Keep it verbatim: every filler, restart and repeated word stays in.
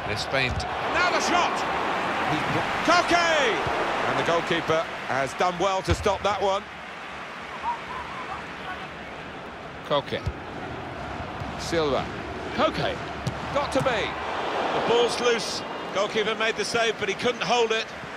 It's Spain. Now the shot! Koke! And the goalkeeper has done well to stop that one. Koke. Silva. Koke. Got to be. The ball's loose. Goalkeeper made the save, but he couldn't hold it.